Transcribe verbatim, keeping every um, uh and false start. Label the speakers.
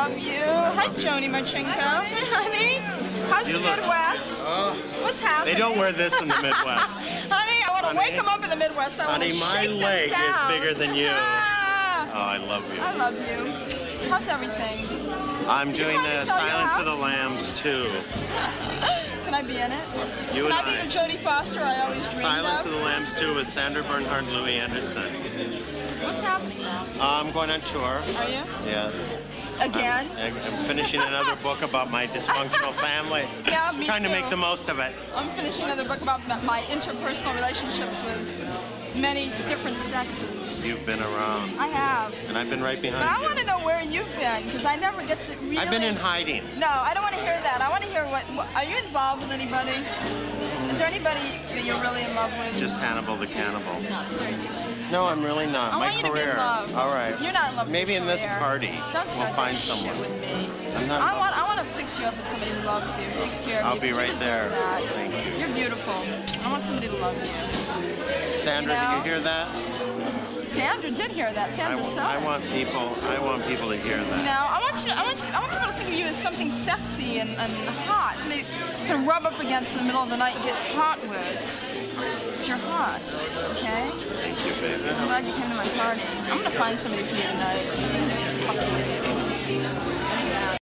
Speaker 1: love you. Hi, Joni Marchenko. Hey, honey. How's
Speaker 2: You
Speaker 1: the
Speaker 2: look-
Speaker 1: Midwest?
Speaker 2: Oh,
Speaker 1: What's happening?
Speaker 2: they don't wear this in the Midwest.
Speaker 1: Honey, I want to
Speaker 2: Honey.
Speaker 1: wake them up in the Midwest. I
Speaker 2: Honey,
Speaker 1: want to
Speaker 2: my
Speaker 1: shake them
Speaker 2: leg is
Speaker 1: down.
Speaker 2: bigger than you.
Speaker 1: Ah,
Speaker 2: Oh, I love you.
Speaker 1: I love you. How's everything?
Speaker 2: I'm
Speaker 1: Did you
Speaker 2: doing
Speaker 1: finally
Speaker 2: the
Speaker 1: sell your
Speaker 2: Silence of the
Speaker 1: house?
Speaker 2: Lambs too.
Speaker 1: Can I be in it?
Speaker 2: You
Speaker 1: Can
Speaker 2: and
Speaker 1: I be
Speaker 2: I.
Speaker 1: the Jodie Foster I always dreamed
Speaker 2: Silence
Speaker 1: of?
Speaker 2: of the Lambs two with Sandra Bernhard, Louie Anderson.
Speaker 1: What's happening now?
Speaker 2: I'm going on tour.
Speaker 1: Are you?
Speaker 2: Yes.
Speaker 1: Again?
Speaker 2: I'm, I'm finishing another book about my dysfunctional family.
Speaker 1: Yeah, me
Speaker 2: Trying
Speaker 1: too.
Speaker 2: to make the most of it.
Speaker 1: I'm finishing another book about my interpersonal relationships with many different sexes.
Speaker 2: You've been around.
Speaker 1: I have.
Speaker 2: And I've been right behind
Speaker 1: But I
Speaker 2: you.
Speaker 1: want to know where you've been, because I never get to really...
Speaker 2: I've been in hiding.
Speaker 1: No, I don't want to hear that. I want to hear what, what... Are you involved with anybody? Is there anybody that you're really in love with?
Speaker 2: Just Hannibal the Cannibal.
Speaker 1: No, seriously.
Speaker 2: No, I'm really not.
Speaker 1: I
Speaker 2: my
Speaker 1: want you
Speaker 2: career.
Speaker 1: to be in love.
Speaker 2: All right.
Speaker 1: You're not in love with
Speaker 2: Maybe
Speaker 1: your
Speaker 2: in this
Speaker 1: career.
Speaker 2: party
Speaker 1: Don't
Speaker 2: we'll
Speaker 1: start
Speaker 2: find
Speaker 1: that
Speaker 2: someone.
Speaker 1: shit with me.
Speaker 2: I'm not
Speaker 1: I want, I want to fix you up with somebody who loves you, takes care of
Speaker 2: I'll
Speaker 1: you.
Speaker 2: be
Speaker 1: 'cause you
Speaker 2: right
Speaker 1: deserve
Speaker 2: there.
Speaker 1: That.
Speaker 2: Thank you.
Speaker 1: You're beautiful. I want somebody to love you.
Speaker 2: Sandra,
Speaker 1: You know?
Speaker 2: did you hear that?
Speaker 1: Sandra did hear that.
Speaker 2: I,
Speaker 1: Sandra
Speaker 2: w-
Speaker 1: said
Speaker 2: I
Speaker 1: it.
Speaker 2: want people. I want people to hear that.
Speaker 1: No, I want you. To, I want you. I want people to think of you as something sexy and, and hot. Somebody can rub up against in the middle of the night and get hot with. Because you're hot. Okay.
Speaker 2: Thank you, baby.
Speaker 1: I'm glad you came to my party. I'm gonna find somebody for you tonight. Fuck you.